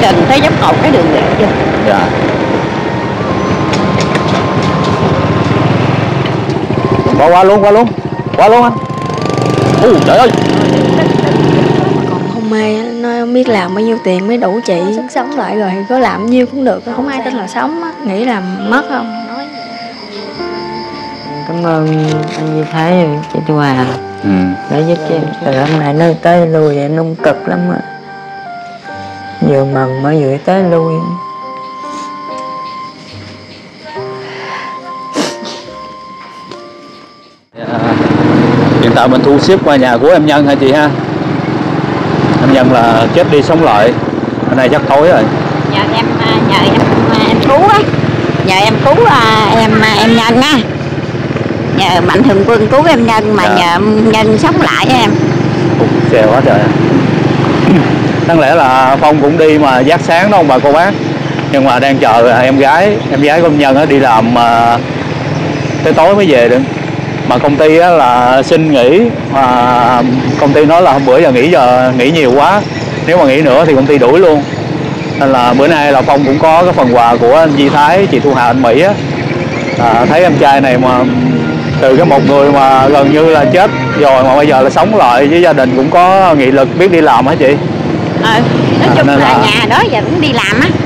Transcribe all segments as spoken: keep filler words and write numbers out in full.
gần tới dốc cầu cái đường Nguyễn Vinh. Dạ. Qua qua luôn, qua luôn, qua luôn anh. Ui trời ơi. Còn không mê nó không biết làm bao nhiêu tiền mới đủ chị sức sống lại, rồi có làm nhiêu cũng được, không ai tin là sống á, nghĩ là mất không. Cảm ơn anh Duy Thái và chị Thu Hà Ừ. đã giúp cho em từ hôm nay nơi tới lui em nung cực lắm á, vừa mừng mới vừa tới lui. À, hiện tại mình thu xếp qua nhà của em Nhân hả chị ha? Em Nhân là chết đi sống lại, hôm nay chắc tối rồi. Nhờ em nhờ em em cứu á, nhờ em cứu em em Nhân á, nhờ Mạnh Thường Quân cứu em Nhân mà dạ. Nhờ em Nhân sống lại em. Ủa, xe quá trời. Đáng lẽ là Phong cũng đi mà giác sáng đó ông bà cô bác, nhưng mà đang chờ em gái em gái của em Nhân á đi làm mà tới tối mới về được. Mà công ty á là xin nghỉ, mà công ty nói là hôm bữa giờ nghỉ giờ nghỉ nhiều quá, nếu mà nghỉ nữa thì công ty đuổi luôn. Nên là bữa nay là Phong cũng có cái phần quà của anh Duy Thái, chị Thu Hà, anh Mỹ á. À, thấy em trai này mà từ cái một người mà gần như là chết rồi mà bây giờ là sống lại với gia đình, cũng có nghị lực biết đi làm hả chị? Ờ, nói chung à, là, là nhà đó giờ cũng đi làm á.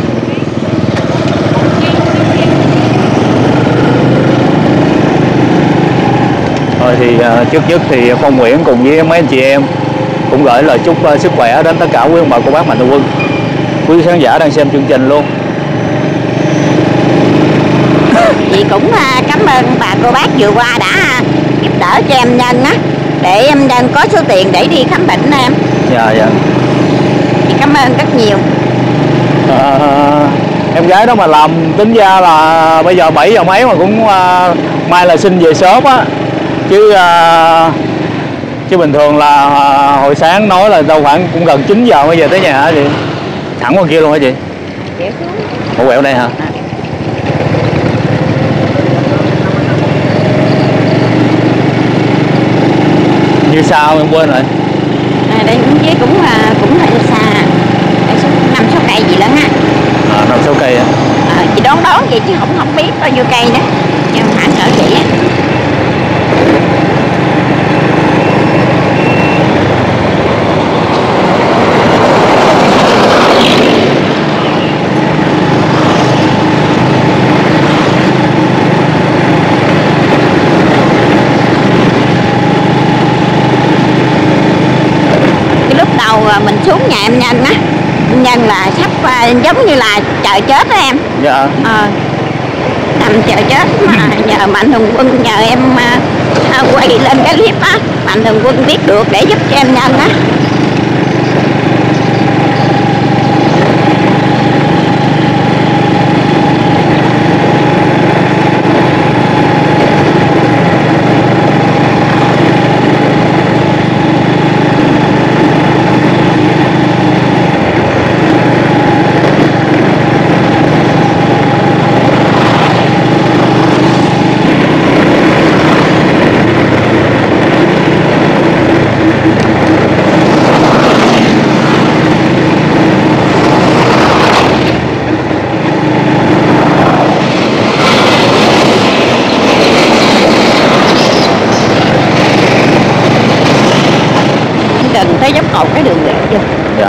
Thôi thì uh, trước nhất thì Phong Nguyễn cùng với mấy anh chị em cũng gửi lời chúc uh, sức khỏe đến tất cả quý ông bà cô bác Mạnh Thường Quân, quý khán giả đang xem chương trình luôn. Chị cũng uh, cảm ơn bà cô bác vừa qua đã uh, giúp đỡ cho em Nhân á, để em Nhân có số tiền để đi khám bệnh em. Dạ dạ. Chị cảm ơn rất nhiều. À, em gái đó mà làm tính ra là bây giờ bảy giờ mấy mà cũng uh, mai là xin về sớm á, chứ uh, chứ bình thường là uh, hồi sáng nói là đâu khoảng cũng gần chín giờ mới về tới nhà hả chị? Thẳng qua kia luôn hả chị? Quẹo xuống. Ủa quẹo đây hả? À. Như sao em quên rồi. À, đây cũng với cũng uh, cũng hơi xa, năm sáu cây gì lớn á. À, năm sáu cây á. À, chị đoán đoán vậy chứ không không biết bao nhiêu cây nữa, nhưng mà cỡ vậy á. Cái lúc đầu mình xuống nhà em Nhân á, Nhân là sắp uh, giống như là chờ chết đó em. Dạ. Ờ, nằm chờ chết mà nhờ Mạnh Thường Quân, nhờ em uh, quay lên cái clip á, Mạnh Thường Quân biết được để giúp cho em Nhân á. Gần tới dốc cầu cái đường Nguyễn Vinh. Dạ.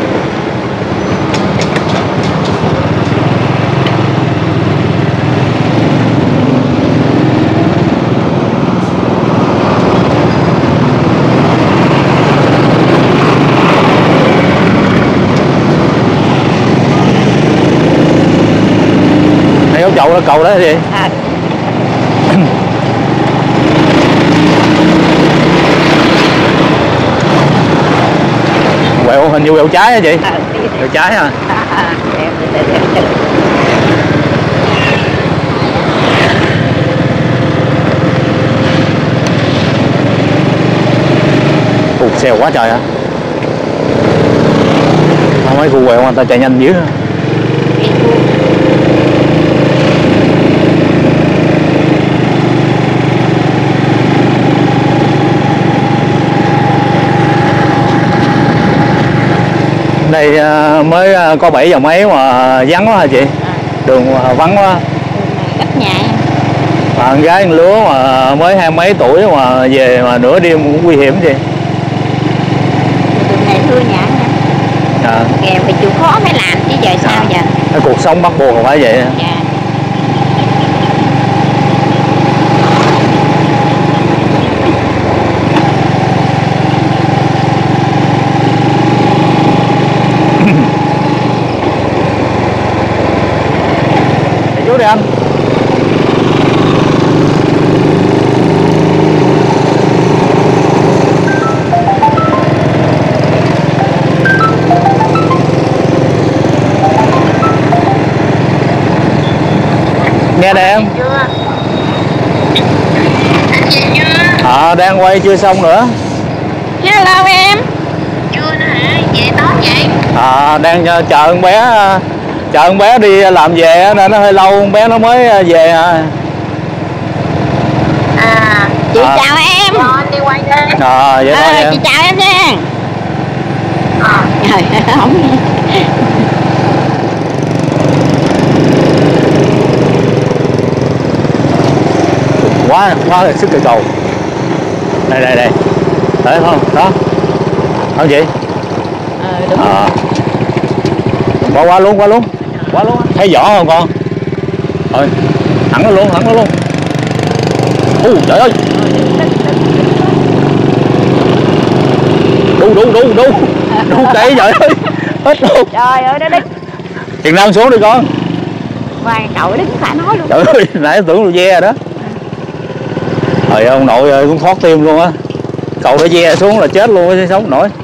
Này dấu chậu là cầu đó hả chị? À. Quẹo hình như quẹo trái hả chị? À, quẹo trái hả? À, à, đẹp, đẹp, đẹp, đẹp. Ủa, xèo quá trời hả? Mấy khu quẹo người ta chạy nhanh dữ. đây mới có bảy giờ mấy mà vắng quá hả chị? Đường vắng quá. Cách nhà em. Mà con gái con lứa mà mới hai mấy tuổi mà về mà nửa đêm cũng nguy hiểm chị. Đường này thưa nhà nè. Dạ. Nghèo thì chịu khó mới làm chứ giờ sao giờ. Cái cuộc sống bắt buộc không phải vậy. Dạ. Chú đi anh. Nghe nè em. À, đang quay chưa xong nữa. Hello em. Chưa nữa hả? Về tối vậy? À, đang chờ con bé chờ con bé đi làm về nên nó hơi lâu, con bé nó mới về à. À, Chị À. chào em. rồi anh đi quay đi. À, vậy thôi Ờ, em. chị chào em nha. À, Trời ơi, không nghe. Quá quá là sức cây cầu. Đây đây đây. Thấy không? Đó. Không chị? Ờ, đúng. À. Qua qua luôn, qua luôn. Qua luôn. Thấy rõ không con? Thôi, thẳng nó luôn, thẳng nó luôn. Ú, trời ơi. Đu đu đu đu. Đu cây trời ơi. Hết luôn. Trời ơi, nó đứng. Chừng Nam xuống đi con. Ngoài cậu đứng phải nói luôn. Trời ơi, nãy tưởng là ve rồi đó. Trời ơi, ông nội ơi, cũng thoát tim luôn á. Cậu đã ve xuống là chết luôn chứ sống nổi.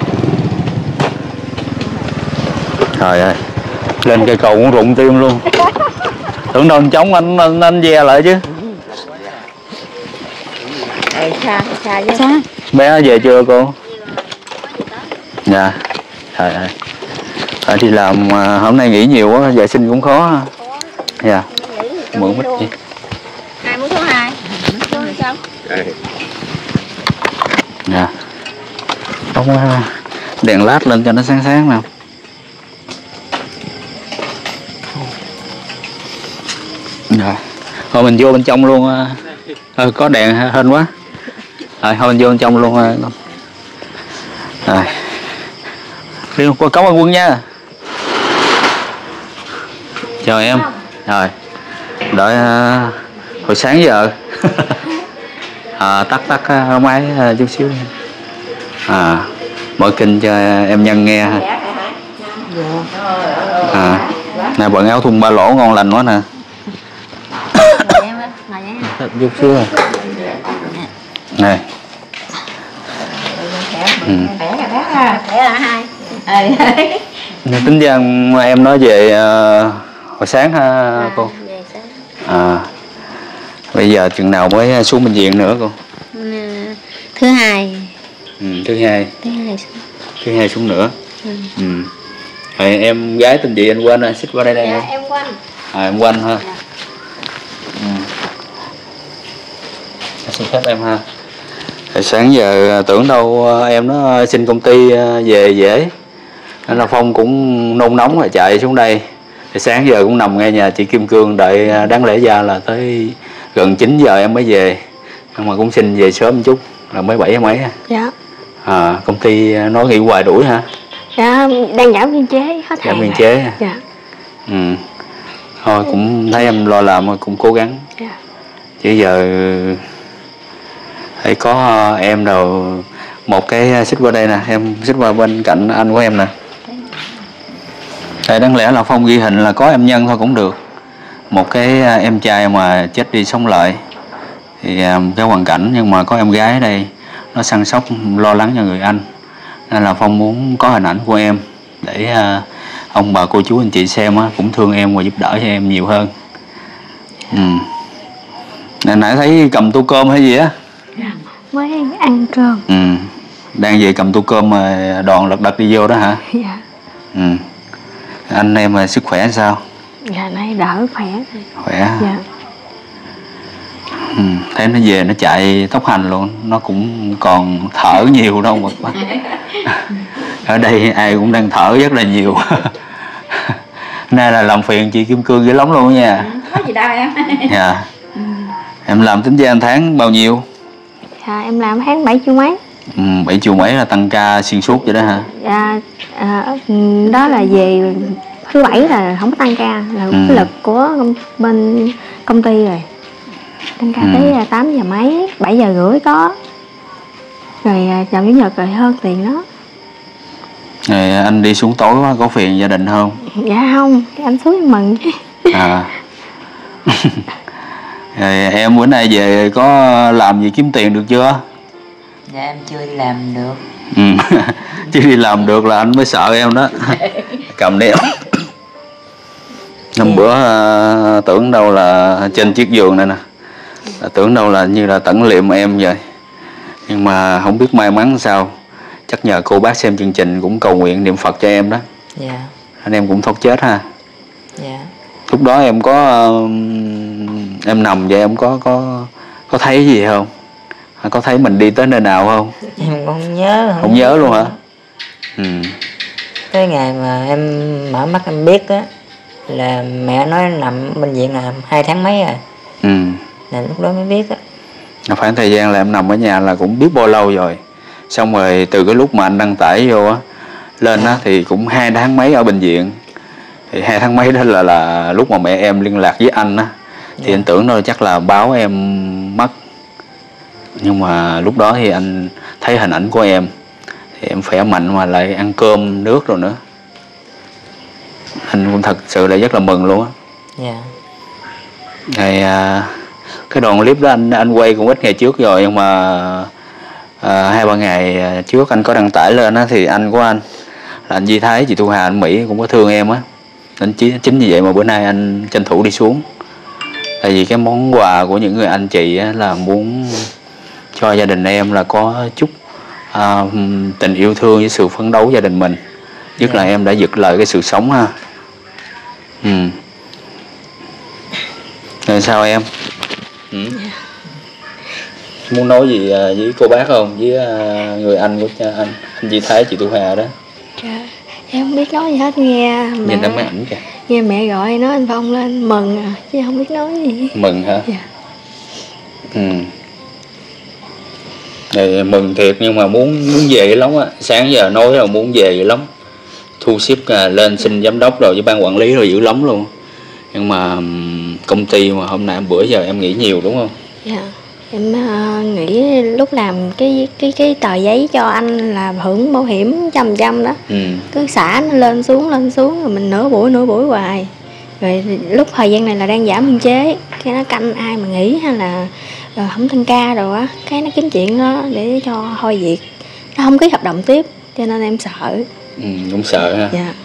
Trời ơi, lên cây cầu cũng rụng tim luôn. Tưởng đâu chống anh anh, anh ve lại chứ. Ê, xa, xa chứ. Xa. Bé về chưa cô? Dạ. Trời ơi. Phải đi làm hôm nay nghỉ nhiều quá, vệ sinh cũng khó. Dạ. Mượn mít đi. hai muốn số hai. Số sao? Dạ. Đóng đèn led lên cho nó sáng sáng nào. Rồi. Thôi mình vô bên trong luôn. Thôi có đèn hên quá. Rồi thôi mình vô bên trong luôn. Rồi. Đi qua cống An Quân nha. Chào em. Rồi. Đợi uh, hồi sáng giờ. À, tắt tắt uh, máy uh, chút xíu. À, mở kinh cho em Nhân nghe. À, này bận áo thun ba lỗ ngon lành quá nè. Chút xíu rồi. Này. Ừ. Nên tính ra em nói về uh, hồi sáng ha cô. À, bây giờ chừng nào mới xuống bệnh viện nữa cô? Thứ hai. Ừ, thứ hai. Thứ hai xuống. Thứ hai xuống nữa. Ừ. Ừ. Rồi em gái tên gì anh quên rồi, xích qua đây đây. Dạ, Em. em quanh. À, em quanh ha. Dạ. Ừ. Xin phép em ha. Rồi sáng giờ tưởng đâu em nó xin công ty về dễ. Nên là Phong cũng nôn nóng rồi chạy xuống đây. Thì sáng giờ cũng nằm ngay nhà chị Kim Cương đợi đáng lẽ ra là tới gần chín giờ em mới về. Nhưng mà cũng xin về sớm một chút là mới bảy mấy. Dạ. À, công ty nói nghỉ hoài đuổi hả? Dạ, đang giảm biên chế hết Giảm hàng. biên chế. Dạ. Ừ. Thôi cũng thấy em lo làm thôi, cũng cố gắng. Dạ. Chứ giờ hãy có em đâu một cái xích qua đây nè, em xích qua bên cạnh anh của em nè. Tại đáng lẽ là Phong ghi hình là có em Nhân thôi cũng được. Một cái em trai mà chết đi sống lại thì cái hoàn cảnh, nhưng mà có em gái ở đây nó săn sóc lo lắng cho người anh, nên là Phong muốn có hình ảnh của em để ông bà cô chú anh chị xem á, cũng thương em và giúp đỡ cho em nhiều hơn. Ừ. Nãy nãy thấy cầm tô cơm hay gì á? Dạ, mới ăn cơm. Ừ. Đang về cầm tô cơm mà đoàn lật đật đi vô đó hả? Dạ. Ừ. Anh em mà sức khỏe sao? Dạ, nay đỡ khỏe. Khỏe. Dạ. Ừ. Thấy nó về nó chạy tốc hành luôn, nó cũng còn thở nhiều đâu mà. Ở đây ai cũng đang thở rất là nhiều. Nay là làm phiền chị Kim Cương dữ lắm luôn nha. Có gì đâu em. Dạ. Em làm tính ra tháng bao nhiêu? Dạ, em làm tháng bảy triệu mấy. Ừ, bảy triệu mấy là tăng ca xuyên suốt vậy đó hả? Dạ, à, đó là về thứ bảy là không có tăng ca, là Ừ. cái lực của công, bên công ty rồi. Tăng ca Ừ. tới tám giờ mấy, bảy giờ rưỡi có. Rồi à, chồng chủ nhật rồi hơn tiền đó. Rồi anh đi xuống tối quá có phiền gia đình không? Dạ không, cái anh xuống em mừng chứ. À. Rồi em bữa nay về có làm gì kiếm tiền được chưa? Dạ em chưa đi làm được. Ừ. Chứ đi làm được là anh mới sợ em đó. Cầm đi. Hôm bữa uh, tưởng đâu là trên chiếc giường này nè, là tưởng đâu là như là tẩn liệm em vậy. Nhưng mà không biết may mắn sao, chắc nhờ cô bác xem chương trình cũng cầu nguyện niệm Phật cho em đó, Dạ. anh em cũng thoát chết ha. Dạ. Lúc đó em có uh, em nằm vậy em có có có thấy gì không? Có thấy mình đi tới nơi nào không? Em không nhớ. Không, Không nhớ luôn hả? Ừ. Cái ngày mà em mở mắt em biết á là mẹ nói nằm bệnh viện là hai tháng mấy rồi. Ừ. Là lúc đó mới biết á. Khoảng thời gian là em nằm ở nhà là cũng biết bao lâu rồi. Xong rồi từ cái lúc mà anh đăng tải vô á lên á thì cũng hai tháng mấy ở bệnh viện. Thì hai tháng mấy đó là là lúc mà mẹ em liên lạc với anh á thì Dạ. anh tưởng đâu chắc là báo em mất. Nhưng mà lúc đó thì anh thấy hình ảnh của em thì em khỏe mạnh mà lại ăn cơm nước rồi nữa. Anh cũng thật sự là rất là mừng luôn á. Dạ. Thì à, cái đoạn clip đó anh anh quay cũng ít ngày trước rồi, nhưng mà à, hai ba ngày trước anh có đăng tải lên á thì anh của anh là anh Di Thái, chị Thu Hà, anh Mỹ cũng có thương em á. Nên chính, chính vì vậy mà bữa nay anh tranh thủ đi xuống. Tại vì cái món quà của những người anh chị á, là muốn cho gia đình em là có chút à, tình yêu thương với sự phấn đấu gia đình mình. Nhất Dạ. là em đã giật lời cái sự sống ha. Ừ. Rồi sao em? Ừ. Muốn nói gì với cô bác không? Với người anh của anh, anh Di Thái, chị Thu Hà đó. Dạ, em không biết nói gì hết, nghe mẹ, Nhìn tấm ảnh kìa. nghe mẹ gọi nói anh Phong lên mừng à, chứ không biết nói gì. Mừng hả? Dạ. Ừ. Thì mừng thiệt nhưng mà muốn muốn về dữ lắm á. Sáng giờ nói là muốn về dữ lắm. Thu xếp à, lên xin giám đốc rồi với ban quản lý rồi dữ lắm luôn. Nhưng mà công ty mà hôm nay bữa giờ em nghĩ nhiều đúng không? Dạ. Em uh, nghĩ lúc làm cái cái cái tờ giấy cho anh là hưởng bảo hiểm trăm trăm đó. Ừ. Cứ xả nó lên xuống lên xuống rồi mình nửa buổi nửa buổi hoài. Rồi lúc thời gian này là đang giảm biên chế, cái nó canh ai mà nghỉ hay là rồi không tăng ca rồi á, cái nó kiếm chuyện đó để cho thôi việc. Nó không ký hợp đồng tiếp cho nên em sợ. Ừ, cũng sợ ha. Dạ.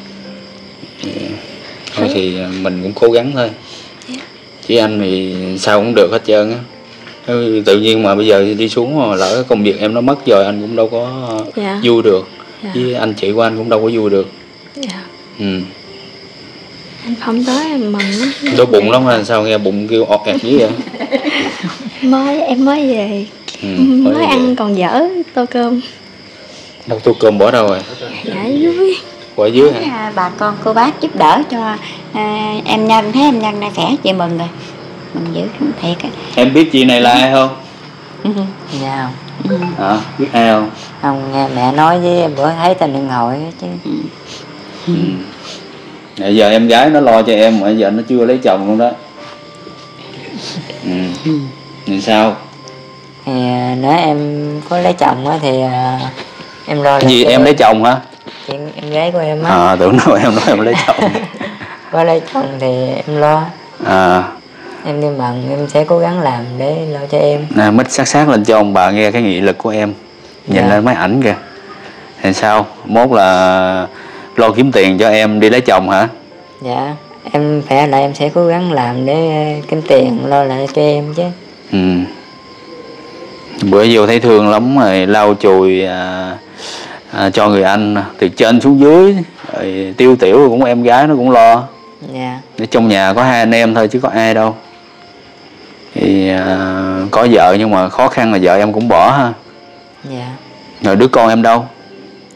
Thôi thì mình cũng cố gắng thôi. Chỉ anh thì sao cũng được hết trơn á. Tự nhiên mà bây giờ đi xuống mà lỡ công việc em nó mất rồi anh cũng đâu có Dạ. vui được. Dạ. Với anh chị của anh cũng đâu có vui được. Dạ. Ừ. Anh Phong tới em mừng lắm. Đói bụng lắm ha, sao nghe bụng kêu ọt ẹt dữ vậy? Mới em mới về. Ừ, mới về. ăn còn dở tô cơm. Đâu tô cơm bỏ đâu rồi? Dạ vui. Bỏ dưới hả? À, bà con cô bác giúp đỡ cho à, em Nhân, thấy em Nhân đã khỏe chị mừng rồi, mừng dữ thiệt á. Em biết chị này là ai không? Dạ. Hả? Biết ai không? Không, nghe mẹ nói với bữa thấy trên điện thoại á chứ. Ừ. Bây giờ em gái nó lo cho em mà giờ nó chưa lấy chồng luôn đó. Ừ. Thì sao? Thì nếu em có lấy chồng á thì à, em lo. Cái gì em lấy chồng hả? Chuyện em gái của em á. À tưởng đâu em nói em lấy chồng. Có lấy chồng thì em lo. À. Em đi mần em sẽ cố gắng làm để lo cho em. Nè, mít sát sát lên cho ông bà nghe cái nghị lực của em. Nhìn Dạ. lên máy ảnh kìa. Thì sao? Mốt là lo kiếm tiền cho em đi lấy chồng hả? Dạ. Em khỏe lại em sẽ cố gắng làm để kiếm tiền lo lại cho em chứ. Ừ. Bữa vô thấy thương lắm rồi lau chùi à, à, cho người anh từ trên xuống dưới rồi tiêu tiểu cũng em gái nó cũng lo. Dạ. Để trong nhà có hai anh em thôi chứ có ai đâu. Thì à, có vợ nhưng mà khó khăn là vợ em cũng bỏ ha. Dạ. Rồi đứa con em đâu?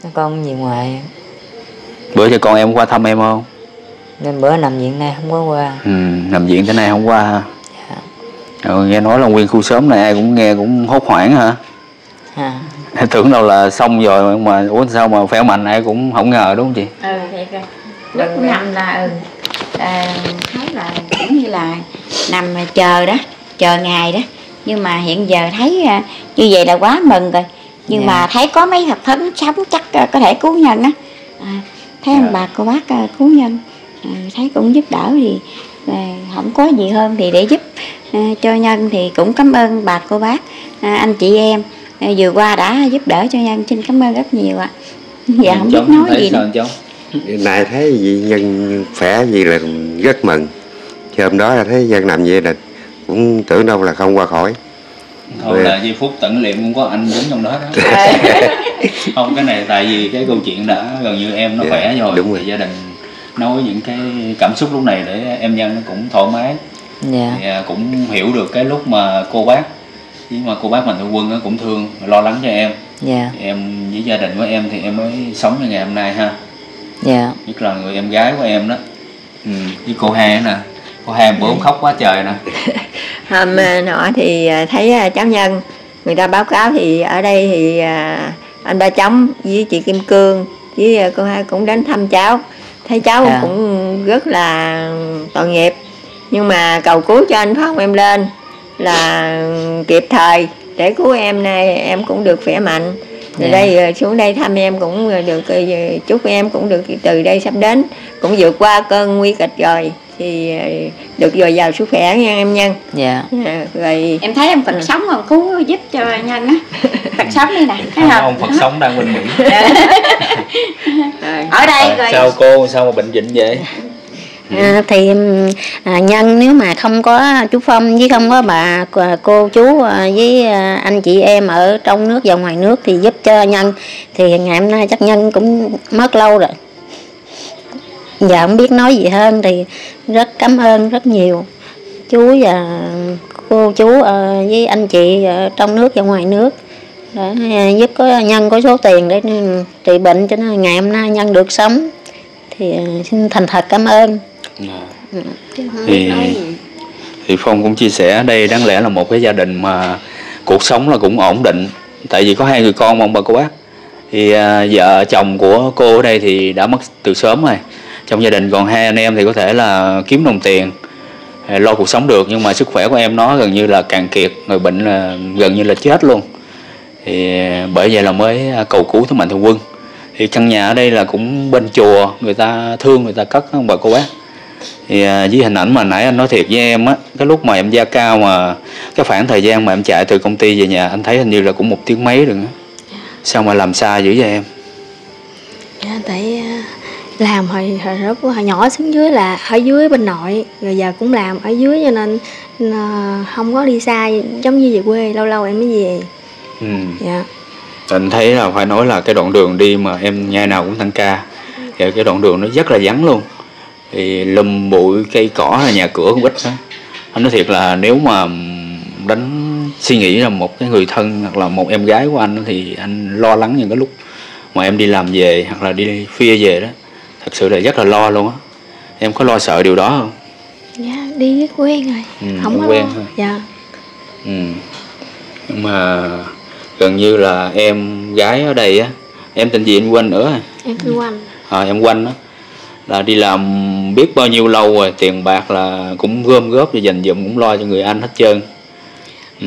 con về ngoài. Bữa giờ con em qua thăm em không? Nên bữa nằm viện nay không có qua. Ừ, nằm viện tới nay không qua ha. Dạ. Rồi nghe nói là nguyên khu xóm này ai cũng nghe cũng hốt hoảng hả? À. Em tưởng đâu là xong rồi mà ủa sao mà khỏe mạnh ai cũng không ngờ đúng không chị? Ừ thiệt rồi. Lúc nằm là ừ à, thấy là cũng như là nằm mà chờ đó, chờ ngày đó. Nhưng mà hiện giờ thấy à, như vậy là quá mừng rồi. Nhưng Dạ. mà thấy có mấy thập phấn sống chắc à, có thể cứu nhân á. À, thấy ông Dạ. bà cô bác à, cứu nhân, à, thấy cũng giúp đỡ thì à, không có gì hơn thì để giúp à, cho nhân thì cũng cảm ơn bà cô bác, à, anh chị em à, vừa qua đã giúp đỡ cho nhân, xin cảm ơn rất nhiều ạ. Dạ không biết nói gì nữa. Này thấy gì nhân khỏe gì là rất mừng. Chứ hôm đó là thấy dân nằm vậy là cũng tưởng đâu là không qua khỏi. Thôi là giây phút tận liệm cũng có anh đứng trong đó đó. Không, cái này tại vì cái câu chuyện đã gần như em nó Dạ, khỏe rồi, đúng rồi. thì gia đình nói những cái cảm xúc lúc này để em Nhân nó cũng thoải mái. Dạ. Thì à, cũng hiểu được cái lúc mà cô bác với mà cô bác Mạnh Thường Quân cũng thương lo lắng cho em. Dạ. Thì em với gia đình của em thì em mới sống như ngày hôm nay ha. Dạ. Nhất là người em gái của em đó. Ừ, với cô Hai nè, cô Hai bữa khóc quá trời nè. Hôm nọ thì thấy cháu Nhân người ta báo cáo thì ở đây thì anh Ba Chóng với chị Kim Cương với cô Hai cũng đến thăm cháu, thấy cháu À. cũng rất là tội nghiệp, nhưng mà cầu cứu cho anh Phong em lên là kịp thời để cứu em, này em cũng được khỏe mạnh. Từ Dạ. đây xuống đây thăm em cũng được, chúc em cũng được từ đây sắp đến cũng vượt qua cơn nguy kịch rồi thì được dồi dào sức khỏe nha em Nhân. Dạ. À, rồi Em thấy ông Phật sống còn cứu giúp cho nhân á. Phật sống đây nè, thấy không? Ông Phật sống đang bên Mỹ. Ở đây À, rồi. sao cô sao mà bệnh vịnh vậy? À, thì à, Nhân nếu mà không có chú Phong với không có bà cô chú à, với à, anh chị em ở trong nước và ngoài nước thì giúp cho Nhân thì ngày hôm nay chắc Nhân cũng mất lâu rồi. Giờ không biết nói gì hơn thì rất cảm ơn rất nhiều chú và cô chú à, với anh chị ở trong nước và ngoài nước để à, giúp có Nhân có số tiền để trị bệnh cho nên ngày hôm nay Nhân được sống thì à, xin thành thật cảm ơn. Thì thì Phong cũng chia sẻ đây đáng lẽ là một cái gia đình mà cuộc sống là cũng ổn định, tại vì có hai người con mà ông bà cô bác. Thì à, vợ chồng của cô ở đây thì đã mất từ sớm rồi. Trong gia đình còn hai anh em thì có thể là kiếm đồng tiền lo cuộc sống được, nhưng mà sức khỏe của em nó gần như là cạn kiệt, người bệnh là gần như là chết luôn. Thì bởi vậy là mới cầu cứu tới Mạnh Thường Quân. Thì căn nhà ở đây là cũng bên chùa, người ta thương người ta cất ông bà cô bác. Thì à, với hình ảnh mà nãy anh nói thiệt với em á, cái lúc mà em da cao mà cái khoảng thời gian mà em chạy từ công ty về nhà anh thấy hình như là cũng một tiếng mấy rồi á. Sao mà làm xa dữ vậy em? Dạ, tại à, làm hồi, hồi rất hồi nhỏ xuống dưới là ở dưới bên nội, rồi giờ cũng làm ở dưới cho nên à, không có đi xa, giống như về quê lâu lâu em mới về. Ừ. Dạ. Anh thấy là phải nói là cái đoạn đường đi mà em ngày nào cũng tăng ca, thì cái đoạn đường nó rất là vắng luôn, thì lùm bụi cây cỏ là nhà cửa cũng ít đó. Anh nói thiệt là nếu mà đánh suy nghĩ là một cái người thân hoặc là một em gái của anh thì anh lo lắng những cái lúc mà em đi làm về hoặc là đi khuya về đó, thật sự là rất là lo luôn á. Em có lo sợ điều đó không? Dạ, đi với quen rồi. Ừ, Không có quen lo. thôi. Dạ. Ừ. Nhưng mà gần như là em gái ở đây á, em tên gì anh quên nữa rồi. Em cứ quanh. À, em quanh á là đi làm biết bao nhiêu lâu rồi, tiền bạc là cũng gom góp và dành dụm cũng lo cho người anh hết trơn. Ừ.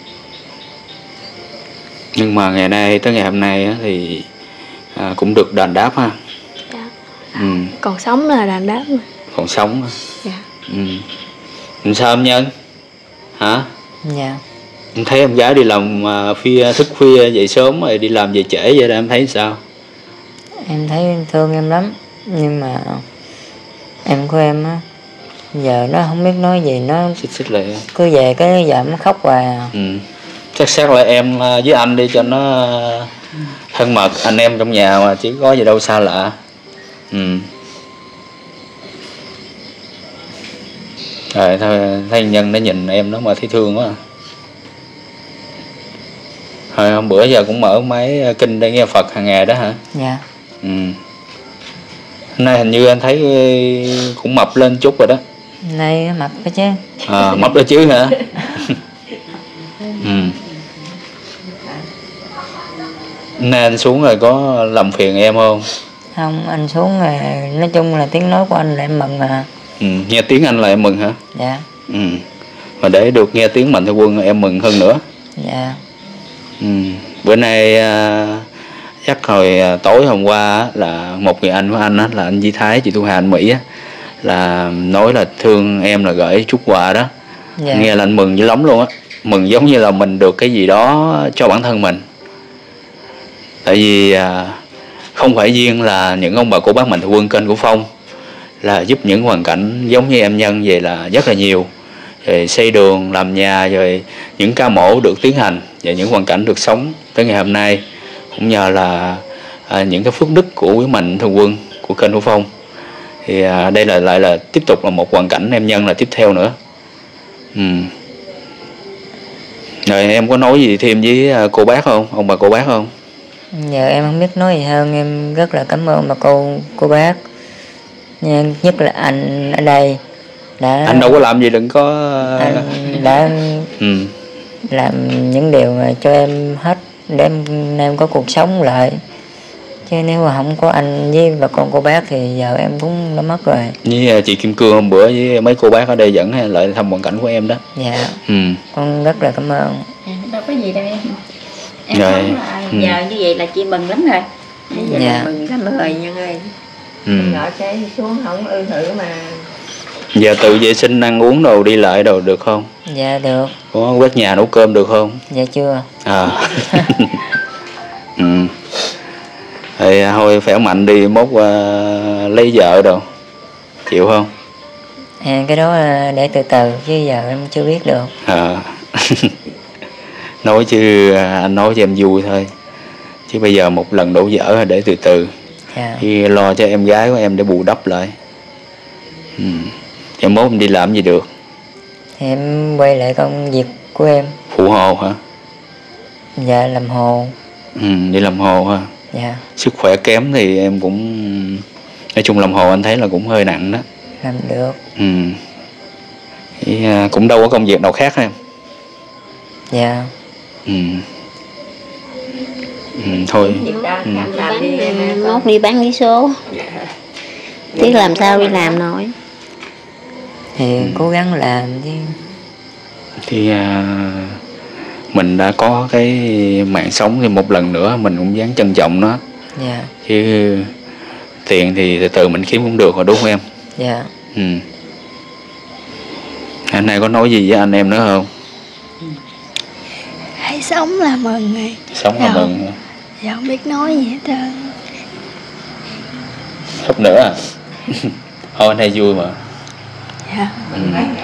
Nhưng mà ngày nay tới ngày hôm nay á, thì à, cũng được đền đáp ha. Dạ. Ừ. Còn sống là đàn đáp mà. Còn sống á. Dạ. Ừ. Sao em Nhân? Hả? Dạ. Em thấy em gái đi làm à, khuya thức khuya dậy sớm rồi đi làm về trễ vậy đó, em thấy sao? Em thấy thương em lắm, nhưng mà em của em á giờ nó không biết nói gì, nó Xích xích lại. cứ về cái giờ nó khóc hoài à. Ừ. Chắc xét lại em với anh đi cho nó thân mật, anh em trong nhà mà chỉ có gì đâu xa lạ. Ừ. Rồi thôi thấy Nhân nó nhìn em nó mà thấy thương quá. Hồi hôm bữa giờ cũng mở máy kinh để nghe Phật hàng ngày đó hả? Dạ. Ừ. Nay hình như anh thấy cũng mập lên chút rồi đó. Nay mập đó chứ. À, mập đó chứ hả? Ừ. Nay anh xuống rồi có làm phiền em không? Không, anh xuống rồi, nói chung là tiếng nói của anh là em mừng à. Ừ, nghe tiếng anh là em mừng hả? Dạ. Ừ. Và để được nghe tiếng Mạnh Thường Quân em mừng hơn nữa. Dạ. Ừ. Bữa nay chắc hồi tối hôm qua là một người anh của anh á, là anh Di Thái, chị Thu Hà, anh Mỹ á, là nói là thương em, là gửi chút quà đó. Dạ. Nghe là anh mừng dữ lắm luôn á, mừng giống như là mình được cái gì đó cho bản thân mình. Tại vì không phải riêng là những ông bà cô bác Mạnh Thường Quân kênh của Phong là giúp những hoàn cảnh giống như em Nhân vậy là rất là nhiều, rồi xây đường, làm nhà, rồi những ca mổ được tiến hành và những hoàn cảnh được sống tới ngày hôm nay cũng nhờ là à, những cái phước đức của quý Mạnh Thường Quân của kênh của Phong. Thì à, đây là lại là tiếp tục là một hoàn cảnh em Nhân là tiếp theo nữa. Ừ. Rồi em có nói gì thêm với cô bác không, ông bà cô bác không? Giờ em không biết nói gì hơn, em rất là cảm ơn bà cô cô bác, nhất là anh ở đây đã. Anh đâu có làm gì, đừng có. Anh đã ừ. làm những điều mà cho em hết để em, em có cuộc sống lại, chứ nếu mà không có anh với bà con cô bác thì giờ em cũng đã mất rồi. Với chị Kim Cương hôm bữa với mấy cô bác ở đây dẫn lại thăm hoàn cảnh của em đó. Dạ. Ừ. Con rất là cảm ơn. Đâu có gì đâu em. Em rồi. Sống là ừ. Giờ như vậy là chị mừng lắm rồi. Vậy dạ. Là mừng lắm rồi Nhân ơi. Ừ. Nhỏ trái xuống không ư thử mà. Giờ tự vệ sinh ăn uống đồ đi lại đồ được không? Dạ được. Có quét nhà nấu cơm được không? Dạ chưa. À. Ừ. Thì thôi khỏe mạnh đi, mốt uh, lấy vợ đâu chịu không? À, cái đó để từ từ chứ giờ em chưa biết được. À. Nói chứ anh nói cho em vui thôi, chứ bây giờ một lần đổ vỡ để từ từ. Dạ. Thì lo cho em gái của em để bù đắp lại. Ừ. Chứ mốt em đi làm gì được? Thì em quay lại công việc của em. Phụ hồ hả? Dạ làm hồ. Ừ, đi làm hồ hả? Dạ. Sức khỏe kém thì em cũng, nói chung làm hồ anh thấy là cũng hơi nặng đó. Làm được. Ừ. Thì cũng đâu có công việc nào khác em. Dạ. Ừ. Ừ, thôi. Ừ. Mốt đi bán vé số. Chứ làm sao đi làm nổi. Thì ừ. cố gắng làm chứ. Thì à, mình đã có cái mạng sống thì một lần nữa mình cũng dám trân trọng nó. Dạ. Chứ tiền thì từ từ mình kiếm cũng được rồi, đúng không em? Dạ. Ừ. Anh này có nói gì với anh em nữa không? Hãy sống là mừng rồi. Sống là mừng. Dạ không biết nói gì hết trơn. Khóc nữa à? Thôi anh hay vui mà. Dạ. Ừ.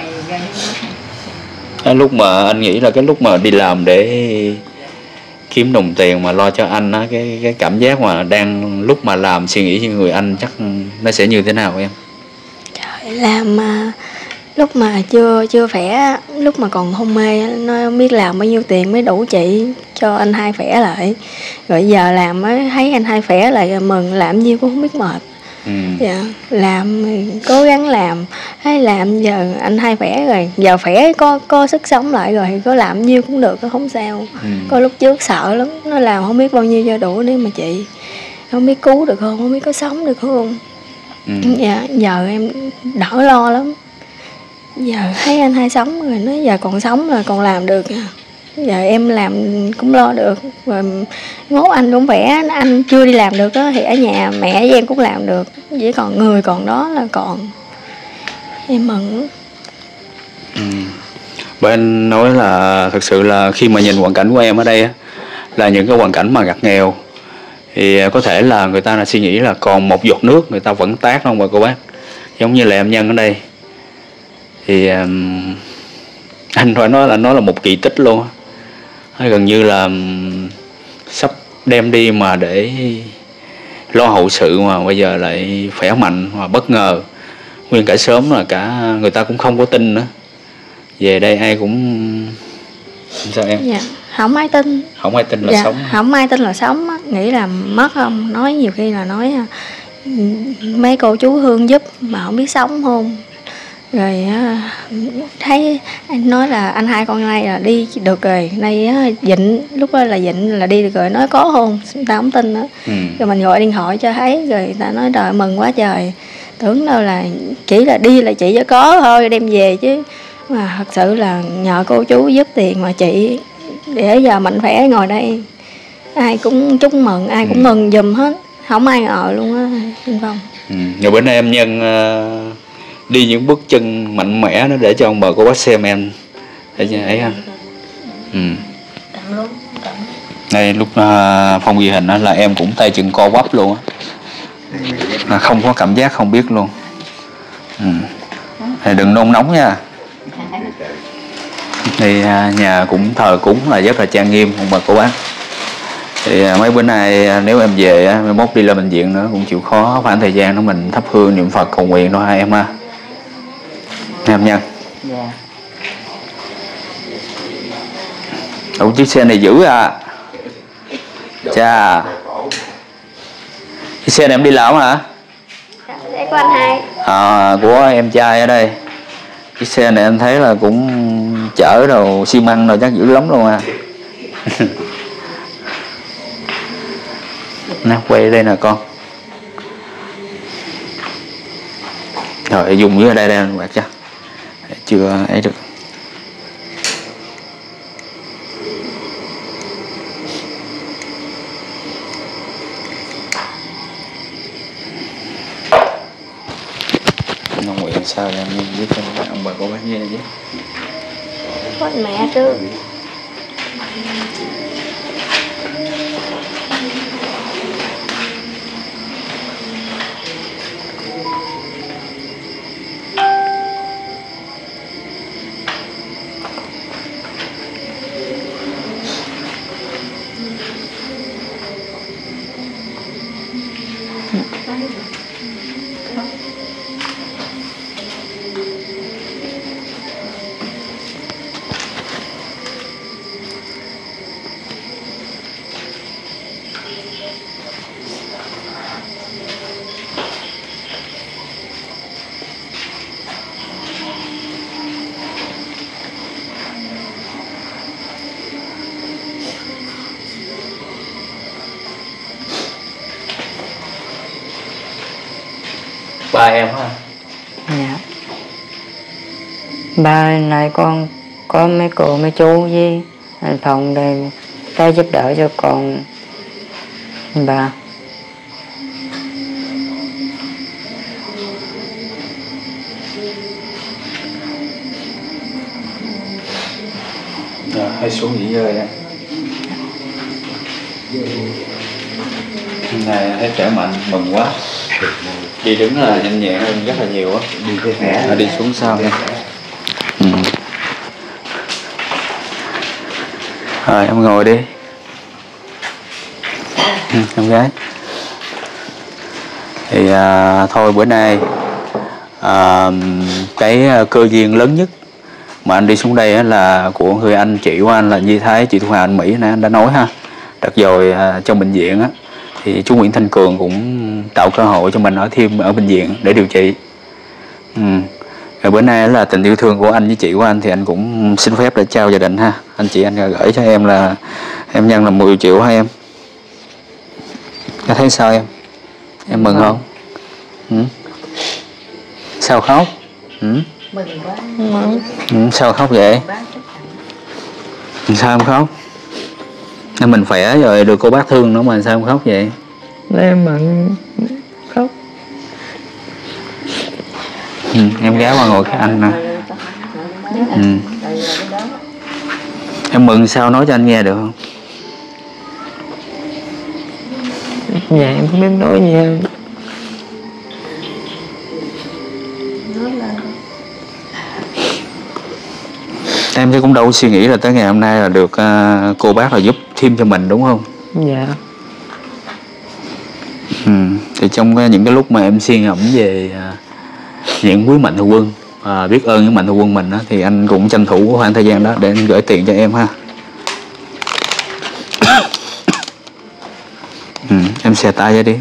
Cái lúc mà anh nghĩ là cái lúc mà đi làm để kiếm đồng tiền mà lo cho anh á, cái cái cảm giác mà đang lúc mà làm suy nghĩ như người anh chắc nó sẽ như thế nào em? Trời, làm mà lúc mà chưa chưa khỏe, lúc mà còn hôn mê nó không biết làm bao nhiêu tiền mới đủ chị cho anh hai khỏe lại. Rồi giờ làm mới thấy anh hai khỏe lại mừng, làm nhiêu cũng không biết mệt. Ừ. Dạ, làm cố gắng làm, hay làm giờ anh hai khỏe rồi, giờ khỏe có có sức sống lại rồi, có làm nhiêu cũng được, không sao. Ừ. Có lúc trước sợ lắm, nó làm không biết bao nhiêu cho đủ để mà chị, không biết cứu được không, không biết có sống được không. Ừ. Dạ, giờ em đỡ lo lắm. Giờ thấy anh hai sống rồi, nói giờ còn sống là còn làm được. Giờ em làm cũng lo được. Rồi ngố anh cũng khỏe, anh chưa đi làm được đó, thì ở nhà mẹ với em cũng làm được. Chỉ còn người còn đó là còn. Em mừng. Ừ. Bên nói là thực sự là khi mà nhìn hoàn cảnh của em ở đây á, là những cái hoàn cảnh mà ngặt nghèo, thì có thể là người ta là suy nghĩ là còn một giọt nước người ta vẫn tát không bà cô bác. Giống như là em Nhân ở đây thì um, anh phải nói là nó là một kỳ tích luôn. Gần như là um, sắp đem đi mà để lo hậu sự mà bây giờ lại khỏe mạnh mà bất ngờ. Nguyên cả sớm là cả người ta cũng không có tin nữa. Về đây ai cũng... Sao em? Dạ, không ai tin. Không ai tin là Dạ, sống. không ai tin là sống á, nghĩ là mất không, nói nhiều khi là nói mấy cô chú Hương giúp mà không biết sống không. Rồi á, thấy anh nói là anh hai con nay là đi được rồi, nay á, Vịnh lúc đó là Vịnh là đi được rồi, nói có hôn, người ta không tin nữa. Ừ. Rồi mình gọi điện thoại cho thấy, rồi người ta nói trời mừng quá trời, tưởng đâu là chỉ là đi là chị cho có thôi đem về, chứ mà thật sự là nhờ cô chú giúp tiền mà chị để giờ mạnh khỏe ngồi đây, ai cũng chúc mừng, ai cũng Ừ. mừng giùm hết, không ai ngờ luôn á anh Phong. Ừ. Rồi bữa nay em Nhân uh, đi những bước chân mạnh mẽ đó để cho ông bà cô bác xem em để cho ấy ha. Ừ. Đây lúc uh, Phong ghi hình đó là em cũng tay chân co quắp luôn á, là không có cảm giác không biết luôn. Ừ. Thì đừng nôn nóng nha. Thì uh, nhà cũng thờ cúng là rất là trang nghiêm ông bà cô bác. Thì uh, mấy bữa nay uh, nếu em về uh, mai mốt đi lên bệnh viện nữa cũng chịu khó, khoảng thời gian đó mình thắp hương niệm Phật cầu nguyện thôi hai em ha. Em Nhân. Dạ. Ủa chiếc xe này dữ à. Chà. Chiếc xe này em đi làm hả? Xe của anh hai. À, của em trai ở đây. Chiếc xe này em thấy là cũng chở đồ xi măng rồi chắc dữ lắm luôn à. Nè quay đây nè con. Rồi dùng dưới đây đây anh quạt cho. Chưa ấy được. Nó nguyện sao em viết cho ông bà cô bác nghe chứ. Có anh mẹ trước. Ba em hả? Dạ. Ba này con có mấy cô mấy chú với anh Phong đây tới giúp đỡ cho con ba. Rồi, hãy xuống nghỉ ngơi nha. Hôm nay thấy khỏe mạnh, mừng quá. Đi đứng là nhanh nhẹn hơn rất là nhiều á. Đi cái khỏe. Đi xuống sau nha. Ừ. Rồi em ngồi đi. Ừ, em gái. Thì à, thôi bữa nay à, cái cơ duyên lớn nhất mà anh đi xuống đây là của người anh chị của anh là Nhi Thái, chị Thu Hà, anh Mỹ nè, anh đã nói ha. Đợt rồi à, trong bệnh viện á thì chú Nguyễn Thanh Cường cũng tạo cơ hội cho mình ở thêm ở bệnh viện để điều trị. Ừ. Rồi bữa nay là tình yêu thương của anh với chị của anh thì anh cũng xin phép để trao gia đình ha. Anh chị anh gửi cho em là em Nhân là mười triệu hả em? Em thấy sao em? Em mừng không? Ừ. Sao khóc? Ừ. Mừng quá. Mừng. Ừ, sao khóc vậy? Sao em khóc? Nên mình khỏe rồi được cô bác thương nữa mà sao em khóc vậy? Em mừng khóc. Ừ, em ghé qua ngồi cái anh nè. Ừ. Em mừng sao nói cho anh nghe được không? Dạ em không biết nói gì hơn. Em chứ cũng đâu suy nghĩ là tới ngày hôm nay là được uh, cô bác là giúp thêm cho mình đúng không? Dạ. Ừ. Thì trong uh, những cái lúc mà em suy ngẫm về uh, những quý mạnh thường quân, uh, biết ơn những mạnh thường quân mình đó, thì anh cũng tranh thủ khoảng thời gian đó để anh gửi tiền cho em ha. xè tay ra đi.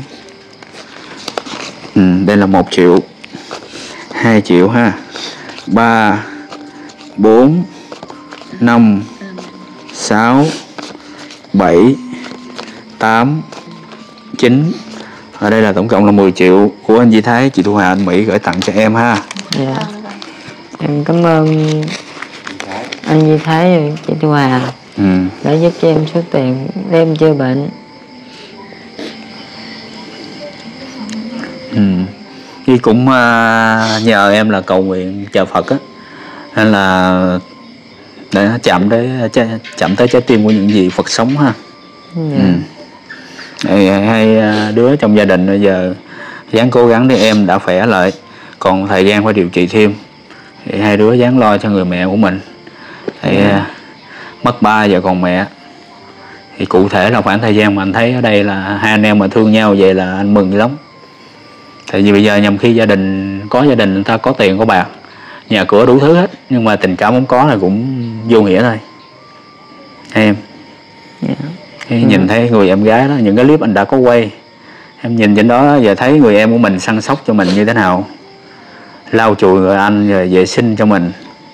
Ừ, đây là một triệu, hai triệu ha, ba, bốn, năm, sáu, bảy, tám, chín. Ở đây là tổng cộng là mười triệu của anh Di Thái, chị Thu Hà, anh Mỹ gửi tặng cho em ha. Dạ. Em cảm ơn anh Di Thái và chị Thu Hà Ừ. đã giúp cho em số tiền để em chữa bệnh. Ừ. Thì cũng uh, nhờ em là cầu nguyện chờ Phật á, nên là để chạm tới chạm tới trái tim của những gì Phật sống ha. Dạ. Ừ. Thì hai đứa trong gia đình bây giờ dáng cố gắng để em đã khỏe lại, còn thời gian phải điều trị thêm thì hai đứa dáng lo cho người mẹ của mình. Thì ừ. mất ba giờ còn mẹ, thì cụ thể là khoảng thời gian mà anh thấy ở đây là hai anh em mà thương nhau vậy là anh mừng lắm. Tại vì bây giờ nhầm khi gia đình có gia đình người ta có tiền có bạc, nhà cửa đủ thứ hết, nhưng mà tình cảm không có là cũng vô nghĩa thôi em. Yeah. Khi ừ. nhìn thấy người em gái đó, những cái clip anh đã có quay, em nhìn trên đó giờ thấy người em của mình săn sóc cho mình như thế nào, lau chùi người anh rồi vệ sinh cho mình,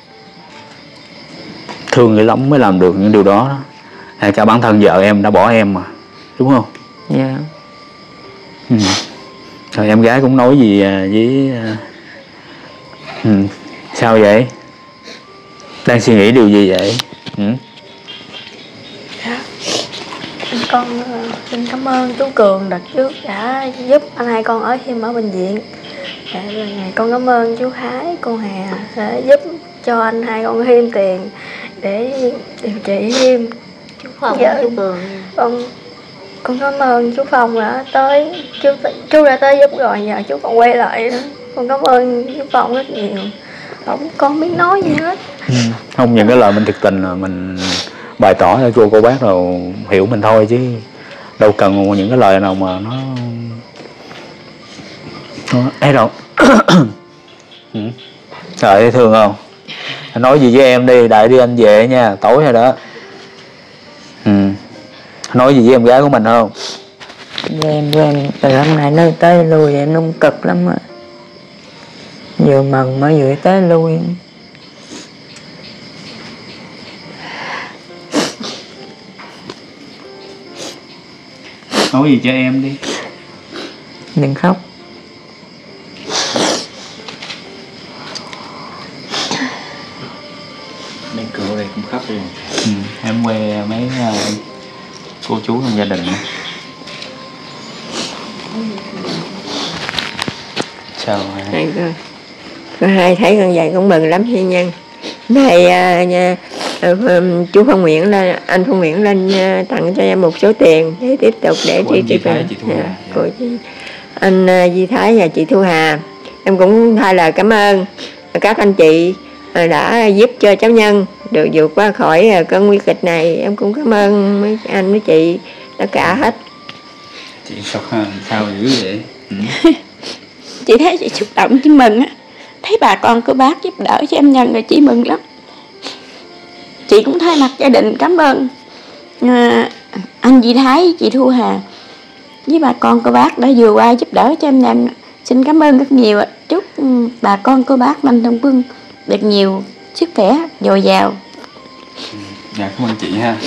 thương người lắm mới làm được những điều đó. Hay cả bản thân vợ em đã bỏ em mà, đúng không? Dạ. Yeah. Ừ. Rồi em gái cũng nói gì với ừ. sao vậy? Đang suy nghĩ điều gì vậy? Ừ. Dạ. Con xin cảm ơn chú Cường đợt trước đã giúp anh hai con ở thêm ở bệnh viện. Dạ, con cảm ơn chú Thái, cô Hà đã giúp cho anh hai con thêm tiền để điều trị thêm. Chú Phong, dạ, chú Cường. Con con cảm ơn chú Phong đã tới, chú chú đã tới giúp rồi, giờ chú còn quay lại nữa. Con cảm ơn chú Phong rất nhiều. Không con biết nói gì hết. Ừ. Không, những cái lời mình thực tình là mình bày tỏ cho cô cô bác rồi hiểu mình thôi, chứ đâu cần những cái lời nào mà nó nó ấy đâu. Ừ. Trời, thương không? Anh nói gì với em đi, đợi đi anh về nha, tối rồi đó. Ừ. Nói gì với em gái của mình không? Với em với em từ hôm nay nơi tới lui em nung cực lắm rồi. Vừa mừng mới vừa tới lui. Nói gì cho em đi. Đừng khóc. Bên cửa đây cũng khóc luôn. Ừ. Em quay mấy uh, cô chú trong gia đình nữa. Sao hai con có hai thấy con vậy cũng mừng lắm thiên nhân. Này à, nha, à, chú Phong Nguyễn lên, anh Phong Nguyễn lên à, tặng cho em một số tiền để tiếp tục để của chị Thái, chị Thu Hà. à, của chị, anh à, Di Thái và chị Thu Hà. Em cũng thay lời cảm ơn các anh chị à, đã giúp cho cháu Nhân được vượt qua khỏi à, cơn nguy kịch này. Em cũng cảm ơn mấy anh mấy chị tất cả hết. Chị sao sao dữ vậy? Ừ. Chị thấy chị xúc động, chị mừng á, thấy bà con của bác giúp đỡ cho em Nhân rồi chị mừng lắm. Chị cũng thay mặt gia đình cảm ơn à, anh Di Thái, chị Thu Hà với bà con của bác đã vừa qua giúp đỡ cho em Nhân. Xin cảm ơn rất nhiều. Chúc bà con của bác Mạnh Thường Quân được nhiều sức khỏe dồi dào. Dạ, cảm ơn chị ha.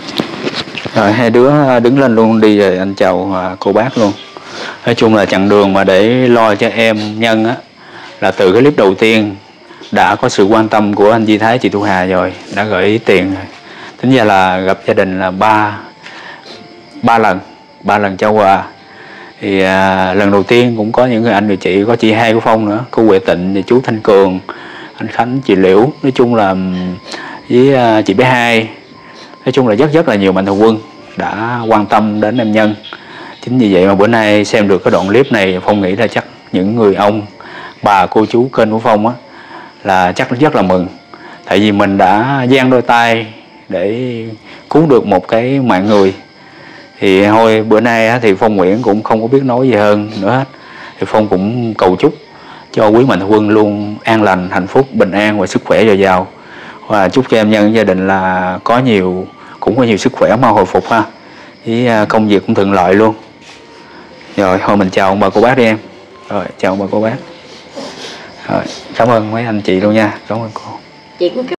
Rồi hai đứa đứng lên luôn đi rồi anh chào cô bác luôn. Nói chung là chặng đường mà để lo cho em Nhân á, là từ cái clip đầu tiên đã có sự quan tâm của anh Di Thái, chị Thu Hà rồi, đã gửi ý tiền rồi. Tính ra là gặp gia đình là ba ba lần, ba lần trao quà. Thì à, lần đầu tiên cũng có những người anh người chị, có chị hai của Phong nữa, cô Huệ Tịnh, thì chú Thanh Cường, anh Khánh, chị Liễu, nói chung là với à, chị bé Hai, nói chung là rất rất là nhiều mạnh thường quân đã quan tâm đến em Nhân. Chính vì vậy mà bữa nay xem được cái đoạn clip này, Phong nghĩ là chắc những người ông, bà, cô chú kênh của Phong á là chắc rất là mừng. Tại vì mình đã dang đôi tay để cứu được một cái mạng người. Thì thôi bữa nay á, thì Phong Nguyễn cũng không có biết nói gì hơn nữa hết. Thì Phong cũng cầu chúc cho quý mạnh thường quân luôn an lành, hạnh phúc, bình an và sức khỏe dồi dào. Và chúc cho em Nhân gia đình là có nhiều, cũng có nhiều sức khỏe mau hồi phục ha. Với công việc cũng thuận lợi luôn. Rồi thôi mình chào ông bà cô bác đi em. Rồi chào ông bà cô bác. Rồi cảm ơn mấy anh chị luôn nha, cảm ơn cô. Chị cũng